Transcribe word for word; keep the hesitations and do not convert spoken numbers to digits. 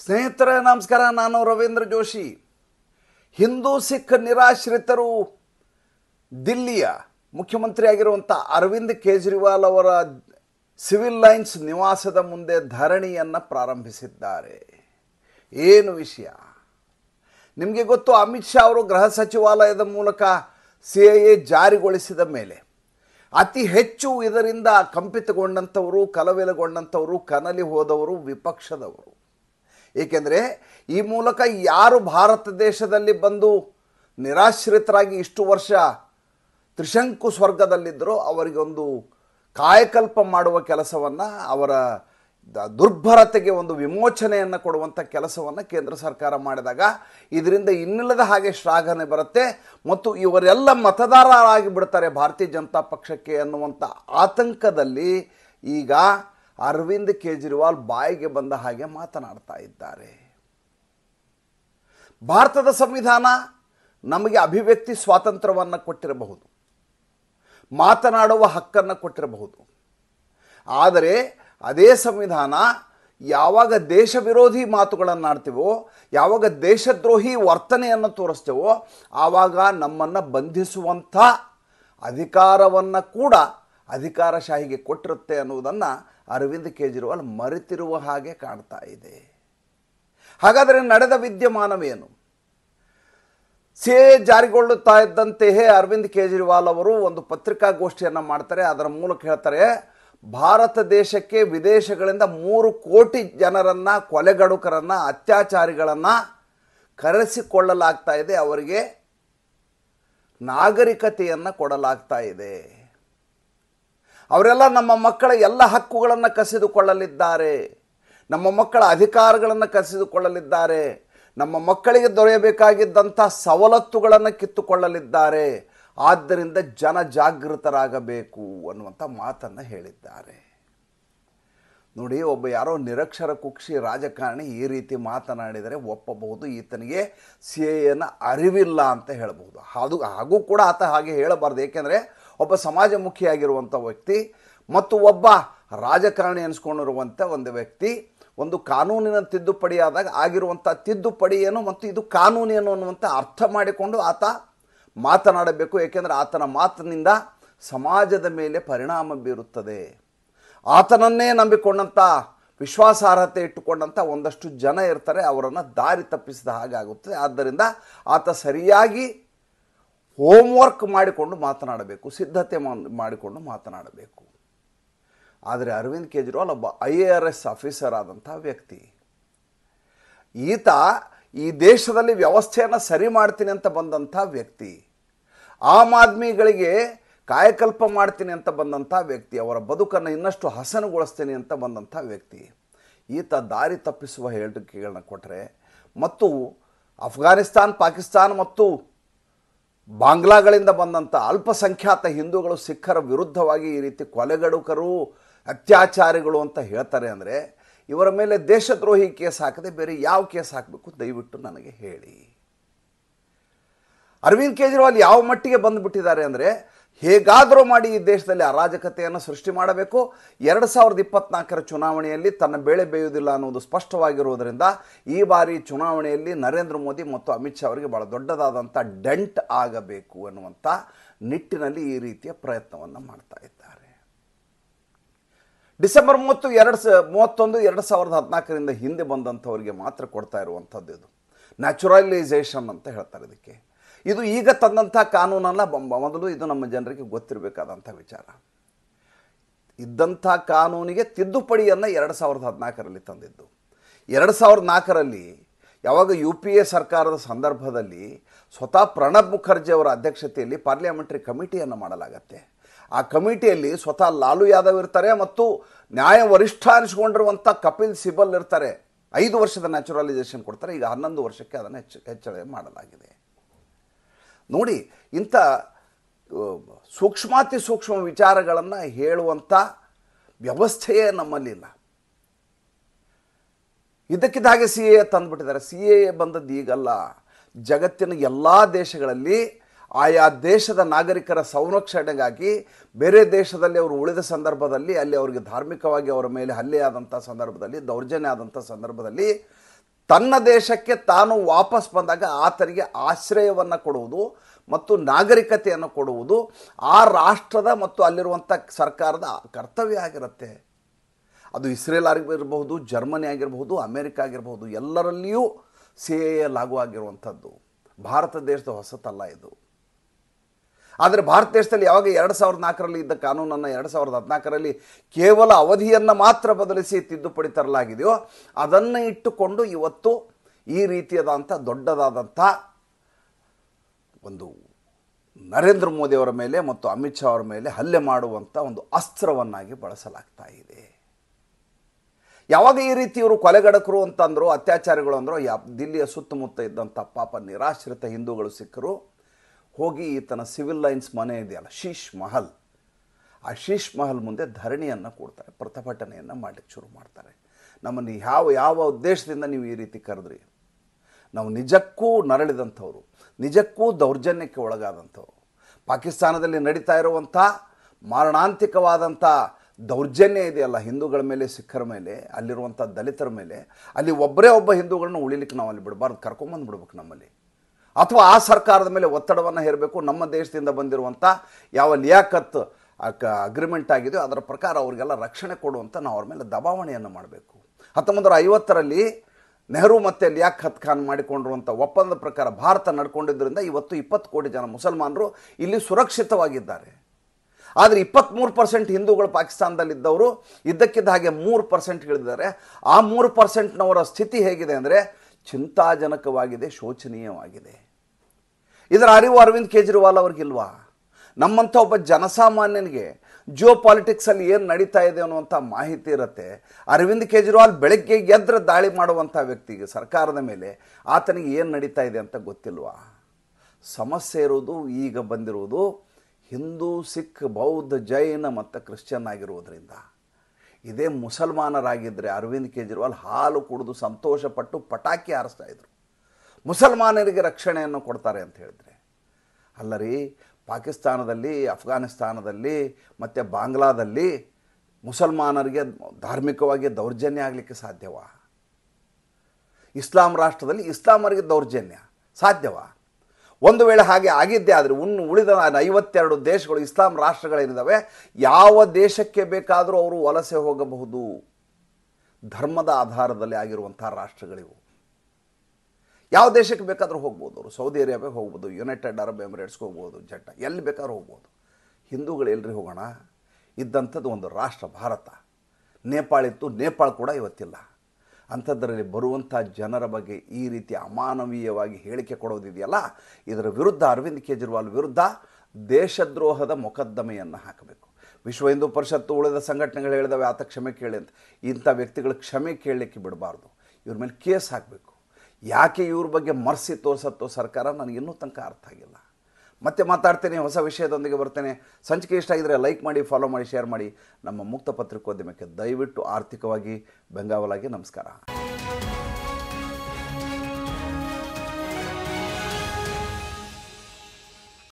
ಸ್ನೇಹಿತರೆ ನಮಸ್ಕಾರ, ನಾನು ರವೀಂದ್ರ ಜೋಶಿ. ಹಿಂದೂ ಸಿಖ್ ನಿರಾಶ್ರಿತರು ದಿಲ್ಲಿಯ ಮುಖ್ಯಮಂತ್ರಿಯಾಗಿರುವಂಥ ಅರವಿಂದ್ ಕೇಜ್ರಿವಾಲ್ ಅವರ ಸಿವಿಲ್ ಲೈನ್ಸ್ ನಿವಾಸದ ಮುಂದೆ ಧರಣಿಯನ್ನು ಪ್ರಾರಂಭಿಸಿದ್ದಾರೆ. ಏನು ವಿಷಯ ನಿಮಗೆ ಗೊತ್ತು. ಅಮಿತ್ ಶಾ ಅವರು ಗೃಹ ಸಚಿವಾಲಯದ ಮೂಲಕ ಸಿ ಎ ಎ ಜಾರಿಗೊಳಿಸಿದ ಮೇಲೆ ಅತಿ ಹೆಚ್ಚು ಇದರಿಂದ ಕಂಪಿತಗೊಂಡಂಥವರು, ಕಲವೆಲಗೊಂಡಂಥವರು, ಕನಲಿ ಹೋದವರು ವಿಪಕ್ಷದವರು. ಏಕೆಂದರೆ ಈ ಮೂಲಕ ಯಾರು ಭಾರತ ದೇಶದಲ್ಲಿ ಬಂದು ನಿರಾಶ್ರಿತರಾಗಿ ಇಷ್ಟು ವರ್ಷ ತ್ರಿಶಂಕು ಸ್ವರ್ಗದಲ್ಲಿದ್ದರೋ ಅವರಿಗೊಂದು ಕಾಯಕಲ್ಪ ಮಾಡುವ ಕೆಲಸವನ್ನು, ಅವರ ದುರ್ಭರತೆಗೆ ಒಂದು ವಿಮೋಚನೆಯನ್ನು ಕೊಡುವಂಥ ಕೆಲಸವನ್ನು ಕೇಂದ್ರ ಸರ್ಕಾರ ಮಾಡಿದಾಗ ಇದರಿಂದ ಇನ್ನಿಲ್ಲದ ಹಾಗೆ ಶ್ಲಾಘನೆ ಬರುತ್ತೆ ಮತ್ತು ಇವರೆಲ್ಲ ಮತದಾರರಾಗಿ ಬಿಡ್ತಾರೆ ಭಾರತೀಯ ಜನತಾ ಪಕ್ಷಕ್ಕೆ ಅನ್ನುವಂಥ ಆತಂಕದಲ್ಲಿ ಈಗ ಅರವಿಂದ್ ಕೇಜ್ರಿವಾಲ್ ಬಾಯಿಗೆ ಬಂದ ಹಾಗೆ ಮಾತನಾಡ್ತಾ ಇದ್ದಾರೆ. ಭಾರತದ ಸಂವಿಧಾನ ನಮಗೆ ಅಭಿವ್ಯಕ್ತಿ ಸ್ವಾತಂತ್ರ್ಯವನ್ನು ಕೊಟ್ಟಿರಬಹುದು, ಮಾತನಾಡುವ ಹಕ್ಕನ್ನು ಕೊಟ್ಟಿರಬಹುದು. ಆದರೆ ಅದೇ ಸಂವಿಧಾನ ಯಾವಾಗ ದೇಶ ವಿರೋಧಿ ಮಾತುಗಳನ್ನು ಆಡ್ತೀವೋ, ಯಾವಾಗ ದೇಶದ್ರೋಹಿ ವರ್ತನೆಯನ್ನು ತೋರಿಸ್ತೇವೋ, ಆವಾಗ ನಮ್ಮನ್ನು ಬಂಧಿಸುವಂಥ ಅಧಿಕಾರವನ್ನು ಕೂಡ ಅಧಿಕಾರಶಾಹಿಗೆ ಕೊಟ್ಟಿರುತ್ತೆ ಅನ್ನುವುದನ್ನು ಅರವಿಂದ್ ಕೇಜ್ರಿವಾಲ್ ಮರೆತಿರುವ ಹಾಗೆ ಕಾಣ್ತಾ ಇದೆ. ಹಾಗಾದರೆ ನಡೆದ ವಿದ್ಯಮಾನವೇನು? ಸಿ ಎ ಜಾರಿಗೊಳ್ಳುತ್ತಾ ಇದ್ದಂತೆಯೇ ಅರವಿಂದ್ ಕೇಜ್ರಿವಾಲ್ ಅವರು ಒಂದು ಪತ್ರಿಕಾಗೋಷ್ಠಿಯನ್ನು ಮಾಡ್ತಾರೆ. ಅದರ ಮೂಲಕ ಹೇಳ್ತಾರೆ, ಭಾರತ ದೇಶಕ್ಕೆ ವಿದೇಶಗಳಿಂದ ಮೂರು ಕೋಟಿ ಜನರನ್ನು, ಕೊಲೆಗಡುಕರನ್ನು, ಅತ್ಯಾಚಾರಿಗಳನ್ನು ಕರೆಸಿಕೊಳ್ಳಲಾಗ್ತಾ ಇದೆ, ಅವರಿಗೆ ನಾಗರಿಕತೆಯನ್ನು ಕೊಡಲಾಗ್ತಾ ಇದೆ. ಅವರೆಲ್ಲ ನಮ್ಮ ಮಕ್ಕಳ ಎಲ್ಲ ಹಕ್ಕುಗಳನ್ನು ಕಸಿದುಕೊಳ್ಳಲಿದ್ದಾರೆ, ನಮ್ಮ ಮಕ್ಕಳ ಅಧಿಕಾರಗಳನ್ನು ಕಸಿದುಕೊಳ್ಳಲಿದ್ದಾರೆ, ನಮ್ಮ ಮಕ್ಕಳಿಗೆ ದೊರೆಯಬೇಕಾಗಿದ್ದಂಥ ಸವಲತ್ತುಗಳನ್ನು ಕಿತ್ತುಕೊಳ್ಳಲಿದ್ದಾರೆ. ಆದ್ದರಿಂದ ಜನ ಜಾಗೃತರಾಗಬೇಕು ಅನ್ನುವಂಥ ಮಾತನ್ನು ಹೇಳಿದ್ದಾರೆ. ನೋಡಿ, ಒಬ್ಬ ಯಾರೋ ನಿರಕ್ಷರ ಕುಕ್ಷಿ ರಾಜಕಾರಣಿ ಈ ರೀತಿ ಮಾತನಾಡಿದರೆ ಒಪ್ಪಬಹುದು, ಈತನಿಗೆ ಸಿ ಎ ಎನ ಅರಿವಿಲ್ಲ ಅಂತ ಹೇಳಬಹುದು. ಅದು ಹಾಗೂ ಕೂಡ ಆತ ಹಾಗೆ ಹೇಳಬಾರ್ದು. ಏಕೆಂದರೆ ಒಬ್ಬ ಸಮಾಜಮುಖಿಯಾಗಿರುವಂಥ ವ್ಯಕ್ತಿ ಮತ್ತು ಒಬ್ಬ ರಾಜಕಾರಣಿ ಅನಿಸ್ಕೊಂಡಿರುವಂಥ ಒಂದು ವ್ಯಕ್ತಿ ಒಂದು ಕಾನೂನಿನ ತಿದ್ದುಪಡಿ ಆದಾಗ ಆಗಿರುವಂಥ ತಿದ್ದುಪಡಿ ಏನು ಮತ್ತು ಇದು ಕಾನೂನೇನು ಅನ್ನುವಂಥ ಅರ್ಥ ಮಾಡಿಕೊಂಡು ಆತ ಮಾತನಾಡಬೇಕು. ಏಕೆಂದರೆ ಆತನ ಮಾತಿನಿಂದ ಸಮಾಜದ ಮೇಲೆ ಪರಿಣಾಮ ಬೀರುತ್ತದೆ. ಆತನನ್ನೇ ನಂಬಿಕೊಂಡಂಥ, ವಿಶ್ವಾಸಾರ್ಹತೆ ಇಟ್ಟುಕೊಂಡಂಥ ಒಂದಷ್ಟು ಜನ ಇರ್ತಾರೆ, ಅವರನ್ನು ದಾರಿ ತಪ್ಪಿಸಿದ ಹಾಗಾಗುತ್ತದೆ. ಆದ್ದರಿಂದ ಆತ ಸರಿಯಾಗಿ ಹೋಮ್ವರ್ಕ್ ಮಾಡಿಕೊಂಡು ಮಾತನಾಡಬೇಕು, ಸಿದ್ಧತೆ ಮಾಡಿಕೊಂಡು ಮಾತನಾಡಬೇಕು. ಆದರೆ ಅರವಿಂದ್ ಕೇಜ್ರಿವಾಲ್ ಒಬ್ಬ I A R S officer ಆದಂಥ ವ್ಯಕ್ತಿ. ಈತ ಈ ದೇಶದಲ್ಲಿ ವ್ಯವಸ್ಥೆಯನ್ನು ಸರಿ ಮಾಡ್ತೀನಿ ಅಂತ ಬಂದಂಥ ವ್ಯಕ್ತಿ, ಆಮ್ ಆದ್ಮಿಗಳಿಗೆ ಕಾಯಕಲ್ಪ ಮಾಡ್ತೀನಿ ಅಂತ ಬಂದಂಥ ವ್ಯಕ್ತಿ, ಅವರ ಬದುಕನ್ನು ಇನ್ನಷ್ಟು ಹಸನುಗೊಳಿಸ್ತೀನಿ ಅಂತ ಬಂದಂಥ ವ್ಯಕ್ತಿ. ಈತ ದಾರಿ ತಪ್ಪಿಸುವ ಹೇಳಿಕೆಗಳನ್ನ ಕೊಟ್ಟರೆ ಮತ್ತು ಅಫ್ಘಾನಿಸ್ತಾನ್, ಪಾಕಿಸ್ತಾನ್ ಮತ್ತು ಬಾಂಗ್ಲಾಗಳಿಂದ ಬಂದಂಥ ಅಲ್ಪಸಂಖ್ಯಾತ ಹಿಂದೂಗಳು, ಸಿಖ್ಖರ ವಿರುದ್ಧವಾಗಿ ಈ ರೀತಿ ಕೊಲೆಗಡುಕರು, ಅತ್ಯಾಚಾರಿಗಳು ಅಂತ ಹೇಳ್ತಾರೆ ಅಂದರೆ ಇವರ ಮೇಲೆ ದೇಶದ್ರೋಹಿ ಕೇಸ್ ಹಾಕದೆ ಬೇರೆ ಯಾವ ಕೇಸ್ ಹಾಕಬೇಕು ದಯವಿಟ್ಟು ನನಗೆ ಹೇಳಿ. ಅರವಿಂದ್ ಕೇಜ್ರಿವಾಲ್ ಯಾವ ಮಟ್ಟಿಗೆ ಬಂದುಬಿಟ್ಟಿದ್ದಾರೆ ಅಂದರೆ, ಹೇಗಾದರೂ ಮಾಡಿ ಈ ದೇಶದಲ್ಲಿ ಅರಾಜಕತೆಯನ್ನು ಸೃಷ್ಟಿ ಮಾಡಬೇಕು. ಎರಡು ಸಾವಿರದ ಇಪ್ಪತ್ನಾಲ್ಕರ ಚುನಾವಣೆಯಲ್ಲಿ ತನ್ನ ಬೇಳೆ ಬೇಯುವುದಿಲ್ಲ ಅನ್ನೋದು ಸ್ಪಷ್ಟವಾಗಿರುವುದರಿಂದ ಈ ಬಾರಿ ಚುನಾವಣೆಯಲ್ಲಿ ನರೇಂದ್ರ ಮೋದಿ ಮತ್ತು ಅಮಿತ್ ಶಾ ಅವರಿಗೆ ಭಾಳ ದೊಡ್ಡದಾದಂಥ ಡೆಂಟ್ ಆಗಬೇಕು ಅನ್ನುವಂಥ ನಿಟ್ಟಿನಲ್ಲಿ ಈ ರೀತಿಯ ಪ್ರಯತ್ನವನ್ನು ಮಾಡ್ತಾ ಇದ್ದಾರೆ. ಡಿಸೆಂಬರ್ ಮೂವತ್ತು ಎರಡು ಸ ಮೂವತ್ತೊಂದು ಎರಡು ಸಾವಿರದ ಹದಿನಾಲ್ಕರಿಂದ ಹಿಂದೆ ಬಂದಂಥವರಿಗೆ ಮಾತ್ರ ಕೊಡ್ತಾ ಇರುವಂಥದ್ದು ಇದು ನ್ಯಾಚುರಲೈಸೇಷನ್ ಅಂತ ಹೇಳ್ತಾರೆ ಇದಕ್ಕೆ. ಇದು ಈಗ ತಂದಂಥ ಕಾನೂನಲ್ಲ, ಮೊದಲು ಇದು ನಮ್ಮ ಜನರಿಗೆ ಗೊತ್ತಿರಬೇಕಾದಂಥ ವಿಚಾರ. ಇದ್ದಂಥ ಕಾನೂನಿಗೆ ತಿದ್ದುಪಡಿಯನ್ನು ಎರಡು ಸಾವಿರದ ಹದಿನಾಲ್ಕರಲ್ಲಿ ತಂದಿದ್ದು. ಎರಡು ಸಾವಿರದ ನಾಲ್ಕರಲ್ಲಿ ಯಾವಾಗ ಯು ಪಿ ಎ ಸರ್ಕಾರದ ಸಂದರ್ಭದಲ್ಲಿ ಸ್ವತಃ ಪ್ರಣಬ್ ಮುಖರ್ಜಿ ಅವರ ಅಧ್ಯಕ್ಷತೆಯಲ್ಲಿ ಪಾರ್ಲಿಮೆಂಟರಿ ಕಮಿಟಿಯನ್ನು ಮಾಡಲಾಗತ್ತೆ. ಆ ಕಮಿಟಿಯಲ್ಲಿ ಸ್ವತಃ ಲಾಲು ಯಾದವ್ ಇರ್ತಾರೆ ಮತ್ತು ನ್ಯಾಯ ವರಿಷ್ಠ ಅನಿಸ್ಕೊಂಡಿರುವಂಥ ಕಪಿಲ್ ಸಿಬಲ್ ಇರ್ತಾರೆ. ಐದು ವರ್ಷದ ನ್ಯಾಚುರಲೈಸೇಷನ್ ಕೊಡ್ತಾರೆ. ಈಗ ಹನ್ನೊಂದು ವರ್ಷಕ್ಕೆ ಅದನ್ನು ಹೆಚ್ಚು ಹೆಚ್ಚಳ ಮಾಡಲಾಗಿದೆ. ನೋಡಿ, ಇಂಥ ಸೂಕ್ಷ್ಮಾತಿ ಸೂಕ್ಷ್ಮ ವಿಚಾರಗಳನ್ನು ಹೇಳುವಂಥ ವ್ಯವಸ್ಥೆಯೇ ನಮ್ಮಲ್ಲಿಲ್ಲ. ಇದಕ್ಕಿದ್ದ ಹಾಗೆ ಸಿ ಎ ತಂದುಬಿಟ್ಟಿದ್ದಾರೆ. ಸಿ ಎ ಬಂದದ್ದು ಈಗಲ್ಲ. ಜಗತ್ತಿನ ಎಲ್ಲ ದೇಶಗಳಲ್ಲಿ ಆಯಾ ದೇಶದ ನಾಗರಿಕರ ಸಂರಕ್ಷಣೆಗಾಗಿ ಬೇರೆ ದೇಶದಲ್ಲಿ ಅವರು ಉಳಿದ ಸಂದರ್ಭದಲ್ಲಿ ಅಲ್ಲಿ ಅವರಿಗೆ ಧಾರ್ಮಿಕವಾಗಿ ಅವರ ಮೇಲೆ ಹಲ್ಲೆ ಆದಂಥ ಸಂದರ್ಭದಲ್ಲಿ, ದೌರ್ಜನ್ಯ ಆದಂಥ ಸಂದರ್ಭದಲ್ಲಿ ತನ್ನ ದೇಶಕ್ಕೆ ತಾನು ವಾಪಸ್ ಬಂದಾಗ ಆತನಿಗೆ ಆಶ್ರಯವನ್ನು ಕೊಡುವುದು ಮತ್ತು ನಾಗರಿಕತೆಯನ್ನು ಕೊಡುವುದು ಆ ರಾಷ್ಟ್ರದ ಮತ್ತು ಅಲ್ಲಿರುವಂಥ ಸರ್ಕಾರದ ಕರ್ತವ್ಯ ಆಗಿರುತ್ತೆ. ಅದು ಇಸ್ರೇಲ್ ಆಗಿರಬಹುದು, ಜರ್ಮನಿ ಆಗಿರಬಹುದು, ಅಮೇರಿಕ ಆಗಿರಬಹುದು, ಎಲ್ಲರಲ್ಲಿಯೂ ಸಿ ಎ ಎ ಲಾಗು ಆಗಿರುವಂಥದ್ದು. ಭಾರತ ದೇಶದ ಹೊಸತಲ್ಲ ಇದು. ಆದರೆ ಭಾರತ ದೇಶದಲ್ಲಿ ಯಾವಾಗ ಎರಡು ಸಾವಿರದ ನಾಲ್ಕರಲ್ಲಿ ಇದ್ದ ಕಾನೂನನ್ನು ಎರಡು ಸಾವಿರದ ಹದಿನಾಲ್ಕರಲ್ಲಿ ಕೇವಲ ಅವಧಿಯನ್ನು ಮಾತ್ರ ಬದಲಿಸಿ ತಿದ್ದುಪಡಿ ತರಲಾಗಿದೆಯೋ ಅದನ್ನು ಇಟ್ಟುಕೊಂಡು ಇವತ್ತು ಈ ರೀತಿಯಾದಂಥ ದೊಡ್ಡದಾದಂಥ ಒಂದು ನರೇಂದ್ರ ಮೋದಿಯವರ ಮೇಲೆ ಮತ್ತು ಅಮಿತ್ ಶಾ ಅವರ ಮೇಲೆ ಹಲ್ಲೆ ಮಾಡುವಂಥ ಒಂದು ಅಸ್ತ್ರವನ್ನಾಗಿ ಬಳಸಲಾಗ್ತಾ ಇದೆ. ಯಾವಾಗ ಈ ರೀತಿ ಇವರು ಕೊಲೆಗಡಕರು ಅಂತಂದರು, ಅತ್ಯಾಚಾರಿಗಳು ಅಂದರು, ಯಾ ದಿಲ್ಲಿಯ ಸುತ್ತಮುತ್ತ ಇದ್ದಂಥ ಪಾಪ ನಿರಾಶ್ರಿತ ಹಿಂದೂಗಳು ಸಿಕ್ಕರು. ಹೋಗಿ ಈತನ ಸಿವಿಲ್ ಲೈನ್ಸ್ ಮನೆ ಇದೆಯಲ್ಲ, ಶೀಶ್ ಮಹಲ್, ಆ ಶೀಶ್ ಮಹಲ್ ಮುಂದೆ ಧರಣಿಯನ್ನು ಕೊಡ್ತಾರೆ, ಪ್ರತಿಭಟನೆಯನ್ನು ಮಾಡಲಿಕ್ಕೆ ಶುರು ಮಾಡ್ತಾರೆ. ನಮ್ಮನ್ನು ಯಾವ ಯಾವ ಉದ್ದೇಶದಿಂದ ನೀವು ಈ ರೀತಿ ಕರೆದ್ರಿ? ನಾವು ನಿಜಕ್ಕೂ ನರಳಿದಂಥವ್ರು, ನಿಜಕ್ಕೂ ದೌರ್ಜನ್ಯಕ್ಕೆ ಒಳಗಾದಂಥವ್ರು. ಪಾಕಿಸ್ತಾನದಲ್ಲಿ ನಡೀತಾ ಇರುವಂಥ ಮಾರಣಾಂತಿಕವಾದಂಥ ದೌರ್ಜನ್ಯ ಇದೆಯಲ್ಲ ಹಿಂದೂಗಳ ಮೇಲೆ, ಸಿಖ್ಖರ ಮೇಲೆ, ಅಲ್ಲಿರುವಂಥ ದಲಿತರ ಮೇಲೆ, ಅಲ್ಲಿ ಒಬ್ಬರೇ ಒಬ್ಬ ಹಿಂದೂಗಳನ್ನ ಉಳಿಲಿಕ್ಕೆ ನಾವು ಅಲ್ಲಿ ಬಿಡಬಾರ್ದು, ಕರ್ಕೊಂಬಂದು ಬಿಡ್ಬೇಕು ನಮ್ಮಲ್ಲಿ. ಅಥವಾ ಆ ಸರ್ಕಾರದ ಮೇಲೆ ಒತ್ತಡವನ್ನು ಹೇರಬೇಕು. ನಮ್ಮ ದೇಶದಿಂದ ಬಂದಿರುವಂಥ ಯಾವ ಲಿಯಾಕತ್ ಅಗ್ರಿಮೆಂಟ್ ಆಗಿದೆಯೋ ಅದರ ಪ್ರಕಾರ ಅವರಿಗೆಲ್ಲ ರಕ್ಷಣೆ ಕೊಡುವಂಥ ನಾವು ಅವ್ರ ಮೇಲೆ ದಬಾವಣೆಯನ್ನು ಮಾಡಬೇಕು. ಹತ್ತೊಂಬತ್ತು ನೂರ ಐವತ್ತರಲ್ಲಿ ನೆಹರು ಮತ್ತು ಲಿಯಾಖತ್ ಖಾನ್ ಮಾಡಿಕೊಂಡಿರುವಂಥ ಒಪ್ಪಂದದ ಪ್ರಕಾರ ಭಾರತ ನಡ್ಕೊಂಡಿದ್ದರಿಂದ ಇವತ್ತು ಇಪ್ಪತ್ತು ಕೋಟಿ ಜನ ಮುಸಲ್ಮಾನರು ಇಲ್ಲಿ ಸುರಕ್ಷಿತವಾಗಿದ್ದಾರೆ. ಆದರೆ ಇಪ್ಪತ್ತ್ಮೂರು ಪರ್ಸೆಂಟ್ ಹಿಂದೂಗಳು ಪಾಕಿಸ್ತಾನದಲ್ಲಿದ್ದವರು ಇದ್ದಕ್ಕಿದ್ದ ಹಾಗೆ ಮೂರು ಪರ್ಸೆಂಟ್ ಇಳಿದಿದ್ದಾರೆ. ಆ ಮೂರು ಪರ್ಸೆಂಟ್ನವರ ಸ್ಥಿತಿ ಹೇಗಿದೆ ಅಂದರೆ ಚಿಂತಾಜನಕವಾಗಿದೆ, ಶೋಚನೀಯವಾಗಿದೆ. ಇದರ ಅರಿವು ಅರವಿಂದ್ ಕೇಜ್ರಿವಾಲ್ ಅವ್ರಿಗಿಲ್ವಾ? ನಮ್ಮಂಥ ಒಬ್ಬ ಜನಸಾಮಾನ್ಯನಿಗೆ ಜಿಯೋ ಪಾಲಿಟಿಕ್ಸಲ್ಲಿ ಏನು ನಡೀತಾ ಇದೆ ಅನ್ನುವಂಥ ಮಾಹಿತಿ ಇರುತ್ತೆ. ಅರವಿಂದ್ ಕೇಜ್ರಿವಾಲ್ ಬೆಳಗ್ಗೆ ಎದ್ರೆ ದಾಳಿ ಮಾಡುವಂಥ ವ್ಯಕ್ತಿಗೆ ಸರ್ಕಾರದ ಮೇಲೆ ಆತನಿಗೆ ಏನು ನಡೀತಾ ಇದೆ ಅಂತ ಗೊತ್ತಿಲ್ವಾ? ಸಮಸ್ಯೆ ಇರುವುದು ಈಗ ಬಂದಿರುವುದು ಹಿಂದೂ, ಸಿಖ್, ಬೌದ್ಧ, ಜೈನ ಮತ್ತು ಕ್ರಿಶ್ಚಿಯನ್ ಆಗಿರುವುದರಿಂದ. ಇದೇ ಮುಸಲ್ಮಾನರಾಗಿದ್ದರೆ ಅರವಿಂದ್ ಕೇಜ್ರಿವಾಲ್ ಹಾಲು ಕುಡಿದು ಸಂತೋಷಪಟ್ಟು ಪಟಾಕಿ ಹಾರಿಸ್ತಾ ಇದ್ರು. ಮುಸಲ್ಮಾನರಿಗೆ ರಕ್ಷಣೆಯನ್ನು ಕೊಡ್ತಾರೆ ಅಂತ ಹೇಳಿದ್ರೆ ಅಲ್ಲ ರೀ. ಪಾಕಿಸ್ತಾನದಲ್ಲಿ, ಅಫ್ಘಾನಿಸ್ತಾನದಲ್ಲಿ ಮತ್ತು ಬಾಂಗ್ಲಾದಲ್ಲಿ ಮುಸಲ್ಮಾನರಿಗೆ ಧಾರ್ಮಿಕವಾಗಿ ದೌರ್ಜನ್ಯ ಆಗಲಿಕ್ಕೆ ಸಾಧ್ಯವಾ? ಇಸ್ಲಾಂ ರಾಷ್ಟ್ರದಲ್ಲಿ ಇಸ್ಲಾಮರಿಗೆ ದೌರ್ಜನ್ಯ ಸಾಧ್ಯವಾ? ಒಂದು ವೇಳೆ ಹಾಗೆ ಆಗಿದ್ದೇ ಆದರೆ ಉನ್ನು ಉಳಿದ ಐವತ್ತೆರಡು ದೇಶಗಳು ಇಸ್ಲಾಂ ರಾಷ್ಟ್ರಗಳೇನಿದ್ದಾವೆ ಯಾವ ದೇಶಕ್ಕೆ ಬೇಕಾದರೂ ಅವರು ವಲಸೆ ಹೋಗಬಹುದು. ಧರ್ಮದ ಆಧಾರದಲ್ಲಿ ಆಗಿರುವಂಥ ರಾಷ್ಟ್ರಗಳಿವು. ಯಾವ ದೇಶಕ್ಕೆ ಬೇಕಾದರೂ ಹೋಗ್ಬೋದು ಅವರು. ಸೌದಿ ಅರೇಬಿಯಾಗೆ ಹೋಗ್ಬೋದು, ಯುನೈಟೆಡ್ ಅರಬ್ ಎಮಿರೇಟ್ಸ್ಗೆ ಹೋಗ್ಬೋದು, ಜಟ್ಟ ಎಲ್ಲಿ ಬೇಕಾದ್ರೂ ಹೋಗ್ಬೋದು. ಹಿಂದೂಗಳು ಎಲ್ರಿ ಹೋಗೋಣ? ಇದ್ದಂಥದ್ದು ಒಂದು ರಾಷ್ಟ್ರ ಭಾರತ. ನೇಪಾಳ ಇತ್ತು, ನೇಪಾಳ ಕೂಡ ಇವತ್ತಿಲ್ಲ. ಅಂಥದ್ದರಲ್ಲಿ ಬರುವಂಥ ಜನರ ಬಗ್ಗೆ ಈ ರೀತಿ ಅಮಾನವೀಯವಾಗಿ ಹೇಳಿಕೆ ಕೊಡೋದಿದೆಯಲ್ಲ, ಇದರ ವಿರುದ್ಧ ಅರವಿಂದ್ ಕೇಜ್ರಿವಾಲ್ ವಿರುದ್ಧ ದೇಶದ್ರೋಹದ ಮೊಕದ್ದಮೆಯನ್ನು ಹಾಕಬೇಕು. ವಿಶ್ವ ಹಿಂದೂ ಪರಿಷತ್ತು, ಉಳಿದ ಸಂಘಟನೆಗಳು ಹೇಳಿದವೆ ಆತ ಕ್ಷಮೆ ಕೇಳಿ ಅಂತ. ಇಂಥ ವ್ಯಕ್ತಿಗಳು ಕ್ಷಮೆ ಕೇಳಲಿಕ್ಕೆ ಬಿಡಬಾರ್ದು. ಇವ್ರ ಮೇಲೆ ಕೇಸ್ ಹಾಕಬೇಕು. ಯಾಕೆ ಇವ್ರ ಬಗ್ಗೆ ಮರ್ಸಿ ತೋರಿಸತ್ತೋ ಸರ್ಕಾರ ನನಗೆ ಇನ್ನೂ ತನಕ ಅರ್ಥ ಆಗಿಲ್ಲ. ಮತ್ತೆ ಮಾತಾಡ್ತೇನೆ, ಹೊಸ ವಿಷಯದೊಂದಿಗೆ ಬರ್ತೇನೆ. ಸಂಚಿಕೆ ಇಷ್ಟ ಆಗಿದ್ದರೆ ಲೈಕ್ ಮಾಡಿ, ಫಾಲೋ ಮಾಡಿ, ಶೇರ್ ಮಾಡಿ. ನಮ್ಮ ಮುಕ್ತ ಪತ್ರಿಕೋದ್ಯಮಕ್ಕೆ ದಯವಿಟ್ಟು ಆರ್ಥಿಕವಾಗಿ ಬೆಂಗಾವಲಾಗಿ ನಮಸ್ಕಾರ.